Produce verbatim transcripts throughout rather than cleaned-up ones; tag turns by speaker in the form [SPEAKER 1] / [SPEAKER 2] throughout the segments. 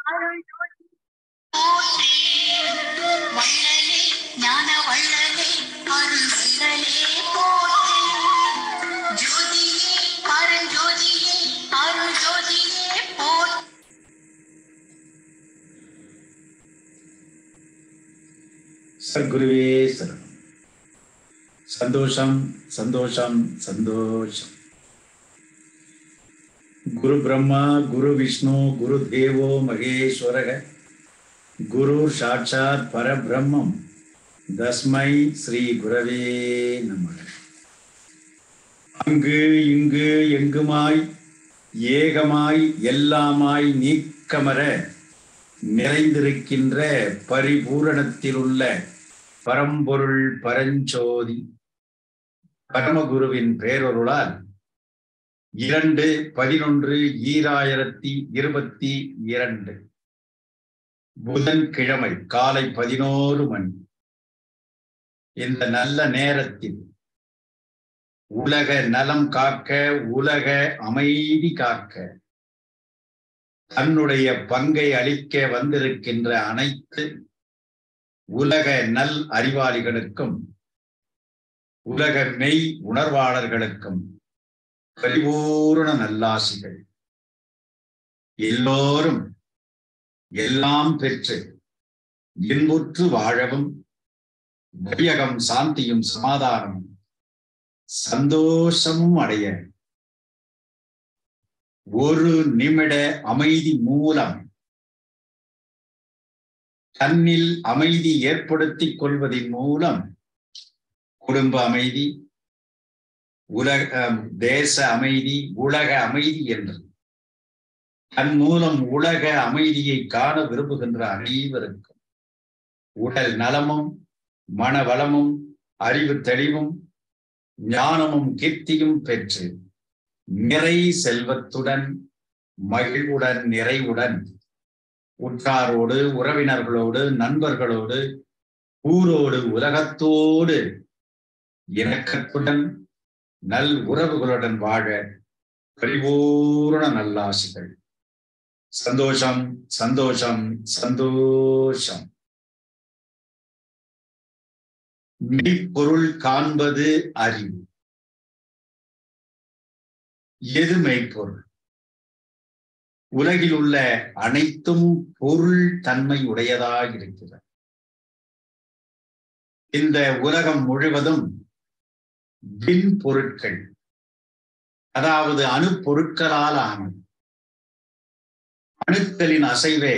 [SPEAKER 1] சத்குருவே சரணம். சந்தோஷம் சந்தோஷம் சந்தோஷம். குரு பிரம்மா குரு விஷ்ணு குரு தேவோ மகேஸ்வரக குரு சாட்சாத் பரபிரம்மம் தஸ்மை ஸ்ரீ குரவே நமக. அங்கு இங்கு எங்குமாய் ஏகமாய் எல்லாமாய் நீக்கமர நிறைந்திருக்கின்ற பரிபூரணத்தில் உள்ள பரம்பொருள் பரஞ்சோதி பரமகுருவின் பேரொருளால் இரண்டு பதினொன்று ஈராயிரத்தி இருபத்தி இரண்டு புதன்கிழமை காலை பதினோரு மணி இந்த நல்ல நேரத்தில் உலக நலம் காக்க, உலக அமைதி காக்க தன்னுடைய பங்கை அளிக்க வந்திருக்கின்ற அனைத்து உலக நல் அறிவாளிகளுக்கும் உலக மெய் உணர்வாளர்களுக்கும் பரிபூரண நல்லாசிகள். எல்லோரும் எல்லாம் பெற்று இன்புற்று வாழவும், வையகம் சாந்தியும் சமாதானமும் சந்தோஷமும் அடைய ஒரு நிமிட அமைதி மூலம் தன்னில் அமைதி ஏற்படுத்திக் கொள்வதன் மூலம் குடும்ப அமைதி, உலக தேச அமைதி, உலக அமைதி என்று தன் மூலம் உலக அமைதியை காண விரும்புகின்ற அனைவருக்கும் உடல் நலமும் மனவளமும் அறிவு தெளிவும் ஞானமும் கீர்த்தியும் பெற்று நிறை செல்வத்துடன் மகிழ்வுடன் நிறைவுடன் உற்றாரோடு உறவினர்களோடு நண்பர்களோடு ஊரோடு உலகத்தோடு இணக்கத்துடன் நல் உறவுகளுடன் வாழ பரிபூரண நல்லாசிகள். சந்தோஷம் சந்தோஷம் சந்தோஷம். மெய்ப்பொருள் காண்பது அறிவு. எது மெய்ப்பொருள்? உலகில் உள்ள அனைத்தும் பொருள் தன்மை உடையதாக இருக்கிறது. இந்த உலகம் முழுவதும் விண் பொருட்கள், அதாவது அணு பொருட்களால் ஆனது. அணுக்களின் அசைவே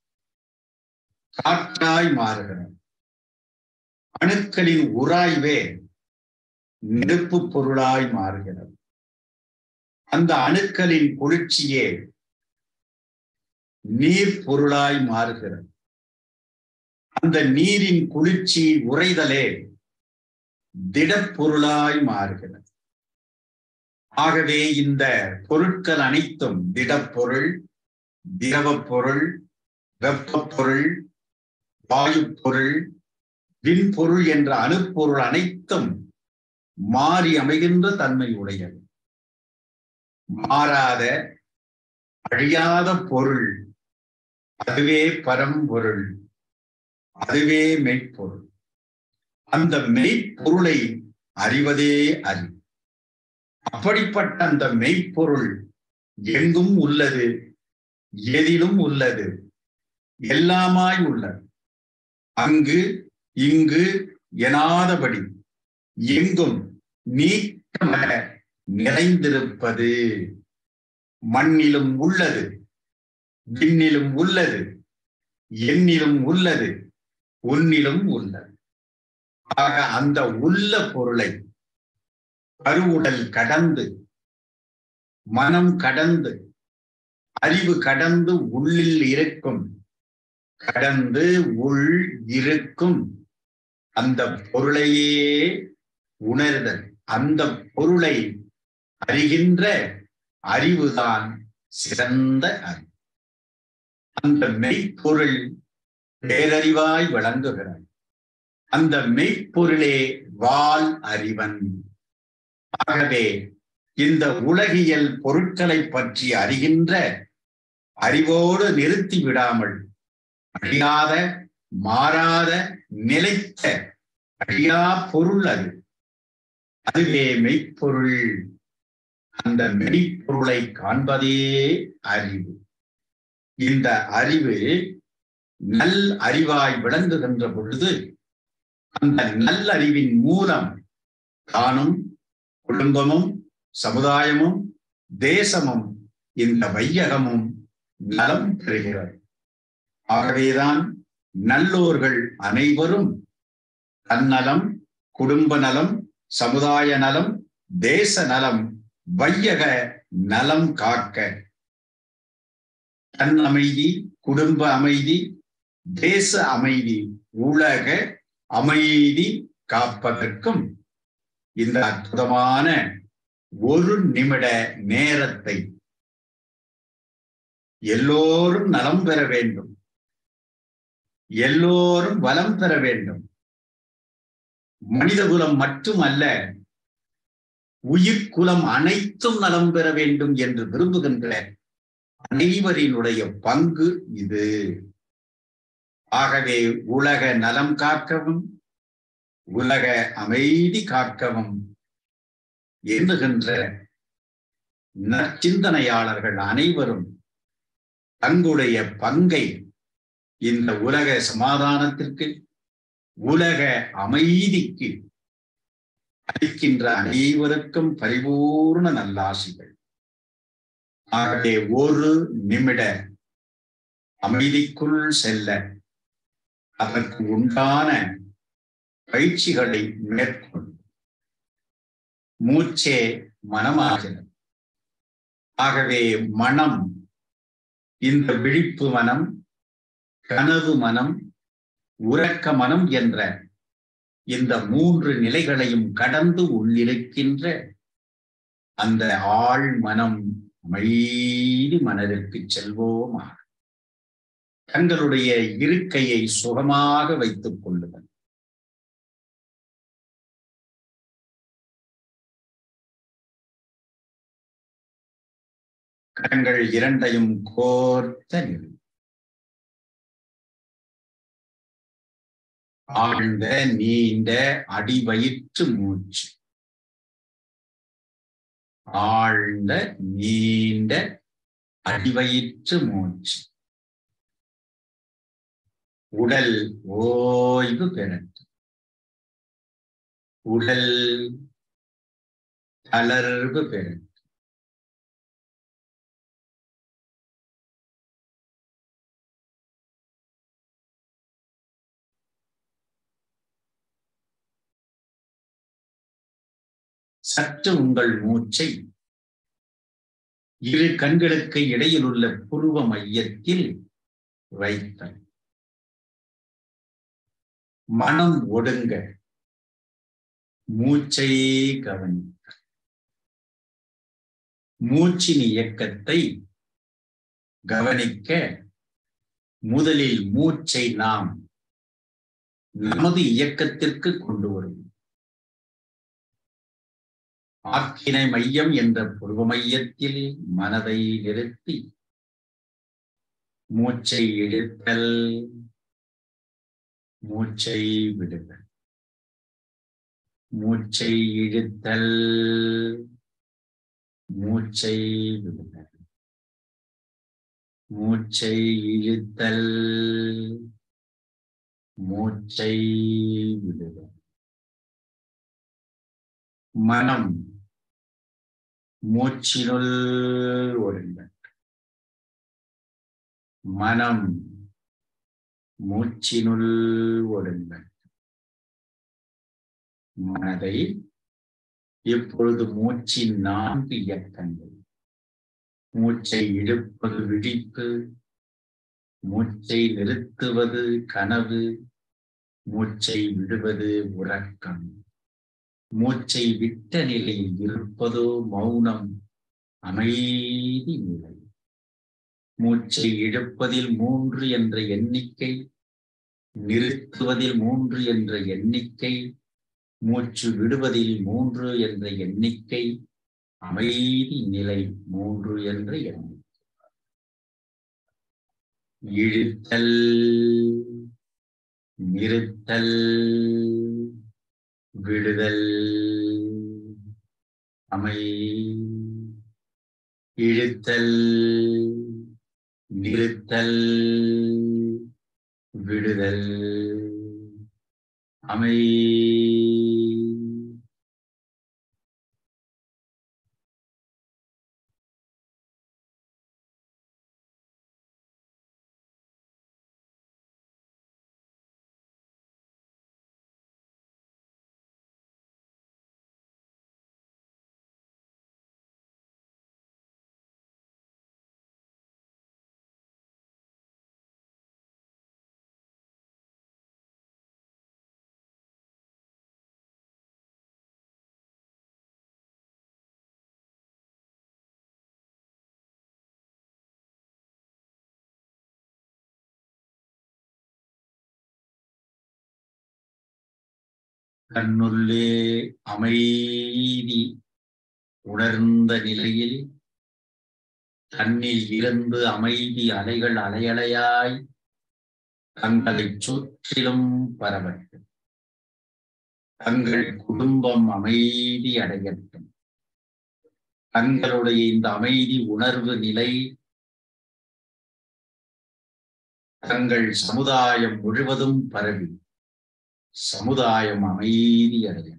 [SPEAKER 1] காற்றாய் மாறுகிறது. அணுக்களின் உராய்வே நெருப்பு பொருளாய் மாறுகிறது. அந்த அணுக்களின் குளிர்ச்சியே நீர் பொருளாய் மாறுகிறது. அந்த நீரின் குளிர்ச்சி உறைதலே திடப்பொருளாய் மாறுகிறது. ஆகவே இந்த பொருட்கள் அனைத்தும் திடப்பொருள், திரவப் பொருள், வெப்பப் பொருள், வாயு பொருள், விண்பொருள் என்ற அணுப்பொருள் அனைத்தும் மாறி அமைகின்ற தன்மை உடையது. மாறாத அழியாத பொருள், அதுவே பரம்பொருள், அதுவே மெய்ப்பொருள். அந்த மெய்ப்பொருளை அறிவதே அறிவு. அப்படிப்பட்ட அந்த மெய்ப்பொருள் எங்கும் உள்ளது, எதிலும் உள்ளது, எல்லாமாய் உள்ளது. அங்கு இங்கு எனாதபடி எங்கும் நீக்கமர நிறைந்திருப்பது. மண்ணிலும் உள்ளது, விண்ணிலும் உள்ளது, எண்ணிலும் உள்ளது, உன்னிலும் உள்ளது. ஆக அந்த உள்ள பொருளை கருவுடல் கடந்து, மனம் கடந்து, அறிவு கடந்து உள்ளில் இருக்கும், கடந்து உள் இருக்கும் அந்த பொருளையே உணர்தல். அந்த பொருளை அறிகின்ற அறிவுதான் சிறந்த அறிவு. அந்த மெய்ப்பொருள் பேரறிவாய் விளங்குகிறார். அந்த மெய்ப்பொருளே வாள் அறிவன். ஆகவே இந்த உலகியல் பொருட்களை பற்றி அறிகின்ற அறிவோடு நிறுத்தி விடாமல் அழியாத மாறாத நிலைத்த அழியா பொருள் அது. அதுவே மெய்ப்பொருள். அந்த மெய்ப்பொருளை காண்பதே அறிவு. இந்த அறிவு நல் அறிவாய் விளங்குகின்ற பொழுது அந்த நல்லறிவின் மூலம் தானும் குடும்பமும் சமுதாயமும் தேசமும் இந்த வையகமும் நலம் பெறுகிறது. ஆகவேதான் நல்லோர்கள் அனைவரும் தன்னலம், குடும்ப நலம், சமுதாய நலம், தேச நலம், வையக நலம் காக்க தன் அமைதி, குடும்ப அமைதி, தேச அமைதி, உலக அமைதி காப்பதற்கும் இந்த அற்புதமான ஒரு நிமிட நேரத்தை எல்லோரும் நலம் பெற வேண்டும், எல்லோரும் வளம் பெற வேண்டும். மனிதகுலம் மட்டுமல்ல, உயிர்குலம் அனைத்தும் நலம் பெற வேண்டும் என்று விரும்புகின்ற அனைவரினுடைய பங்கு இது. ஆகவே உலக நலம் காக்கவும் உலக அமைதி காக்கவும் எண்ணுகின்ற நற்சிந்தனையாளர்கள் அனைவரும் தங்களுடைய பங்கை இந்த உலக சமாதானத்திற்கு, உலக அமைதிக்கு அளிக்கின்ற அனைவருக்கும் பரிபூர்ண நல்லாசிகள். ஆகவே ஒரு நிமிட அமைதிக்குள் செல்ல அதற்கு உண்டான பயிற்சிகளை மேற்கொண்டு மூச்சே மனமாகிறது. ஆகவே மனம், இந்த விழிப்பு மனம், கனவு மனம், உறக்க மனம் என்ற இந்த மூன்று நிலைகளையும் கடந்து உள்ளிருக்கின்ற அந்த ஆழ் மனம் அமைதி மனதிற்கு செல்வோமாக தங்களுடைய இருக்கையை சுகமாக வைத்துக் கொள்ளுங்கள். கரங்கள் இரண்டையும் கோர்த்த நிலை. ஆழ்ந்த நீண்ட அடிவயிற்று மூச்சு. ஆழ்ந்த நீண்ட அடிவயிற்று மூச்சு. உடல் ஓய்வு பெறட்டும். உடல் தளர்வு பெறட்டும். சற்று உங்கள் மூச்சை இரு கண்களுக்கு இடையில் உள்ள புருவ மையத்தில் வைத்தல். மனம் ஒடுங்க மூச்சை கவனிக்க. மூச்சின் இயக்கத்தை கவனிக்க முதலில் மூச்சை நாம் நமது இயக்கத்திற்கு கொண்டு வரும். ஆக்கினை மையம் என்ற புருவ மையத்தில் மனதை நிறுத்தி மூச்சை இழுத்தல், மூச்சை விடுதல். மூச்சை இழுத்தல், மூச்சை விடுதல். மூச்சை இழுத்தல், மூச்சை விடுதல். மனம் மூச்சினுள் ஒடுங்கட்டும். மனம் மூச்சினுள் ஒடுங்கட்டும். மனதை இப்பொழுது மூச்சின் நான்கு இயக்கங்கள், மூச்சை இழுப்பது விழிப்பு, மூச்சை நிறுத்துவது கனவு, மூச்சை விடுவது உறக்கம், மூச்சை விட்ட நிலையில் இருப்பதோ மௌனம், அமைதி நிலை. மூச்சை இழுப்பதில் மூன்று என்ற எண்ணிக்கை, நிறுத்துவதில் மூன்று என்ற எண்ணிக்கை, மூச்சு விடுவதில் மூன்று என்ற எண்ணிக்கை, அமைதி நிலை மூன்று என்ற எண்ணிக்கை. இழுத்தல் நிறுத்தல் விடுதல் அமை. இழுத்தல் நிறுத்தல் விடுதல் அமை. தன்னுள்ளே அமைதி உணர்ந்த நிலையில் தன்னில் இருந்து அமைதி அலைகள் அலையலையாய் தங்களை சுற்றிலும் பரவட்டும். தங்கள் குடும்பம் அமைதி அடையட்டும். தங்களுடைய இந்த அமைதி உணர்வு நிலை தங்கள் சமுதாயம் முழுவதும் பரவி சமுதாயம் அமைதி அடையும்.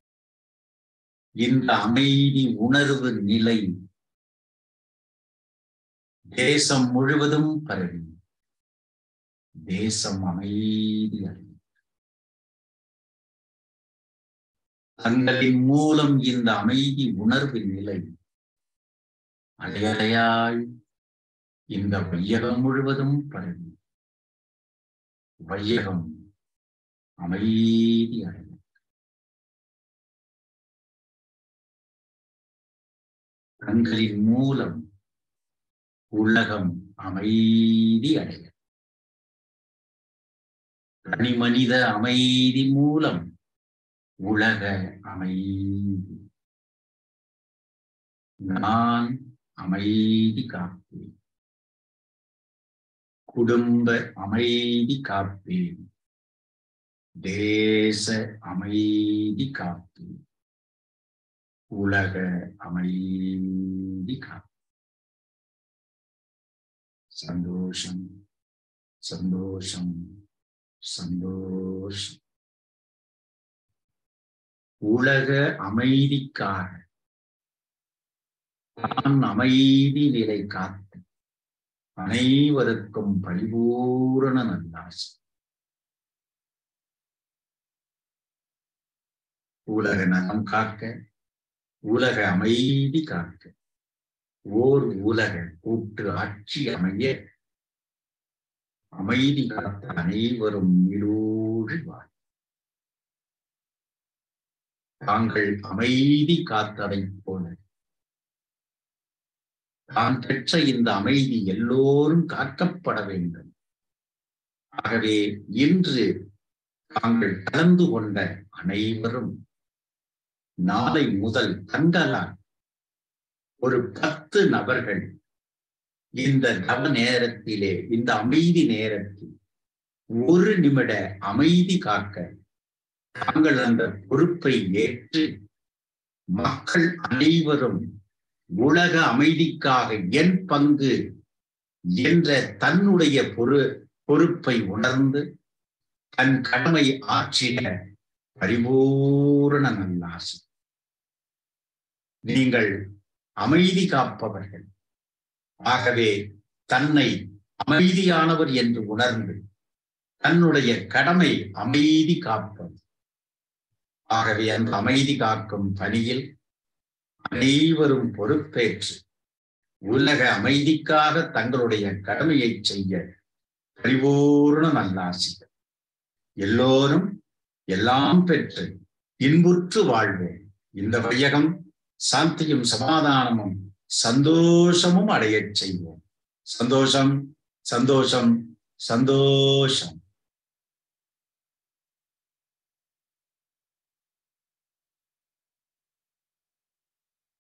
[SPEAKER 1] இந்த அமைதி உணர்வு நிலை தேசம் முழுவதும் பரவி தேசம் அமைதி அடையும். தங்களின் மூலம் இந்த அமைதி உணர்வு நிலை அலையலையாய் இந்த வையகம் முழுவதும் பரவி வையகம் அமைதி அடையும். தங்களின் மூலம் உலகம் அமைதி அடைய தனி மனித அமைதி மூலம் உலக அமைதி. நான் அமைதி காப்பேன். குடும்ப அமைதி காப்பேன். தேச அமைதி காப்பேன். உலக அமைதி காப்பேன். சந்தோஷம் சந்தோஷம் சந்தோஷம். உலக அமைதிக்காக நான் அமைதி நிலை காத்து அனைவருக்கும் பரிபூரண நல்லாசி. உலக நலம் காக்க உலக அமைதி காக்க ஓர் உலக கூட்டு ஆட்சி அமைய அமைதி காத்த அனைவரும் நீடூழி வாழ். தாங்கள் அமைதி காத்ததைப் போல தான் பெற்ற இந்த அமைதி எல்லோரும் காக்கப்பட வேண்டும். ஆகவே இன்று தாங்கள் கலந்து கொண்ட அனைவரும் நாளை முதல் தங்களால் ஒரு பத்து நபர்கள் இந்த தவ நேரத்திலே இந்த அமைதி நேரத்தில் ஒரு நிமிட அமைதி காக்க தாங்கள் அந்த பொறுப்பை ஏற்று மக்கள் அனைவரும் உலக அமைதிக்காக என் பங்கு என்ற தன்னுடைய பொறு பொறுப்பை உணர்ந்து தன் கடமை ஆற்றின பரிபூரண நல்லாசி. நீங்கள் அமைதி காப்பவர்கள். ஆகவே தன்னை அமைதியானவர் என்று உணர்ந்து தன்னுடைய கடமை அமைதி காப்பது. ஆகவே அந்த அமைதி காக்கும் பணியில் அனைவரும் பொறுப்பேற்று உலக அமைதிக்காக தங்களுடைய கடமையை செய்ய பரிபூர்ண நல்லாசிகள். எல்லோரும் எல்லாம் பெற்று இன்புற்று வாழ்வோம். இந்த வையகம் சாந்தியும் சமாதானமும் சந்தோஷமும் அடையச் செய்வோம். சந்தோஷம் சந்தோஷம் சந்தோஷம்.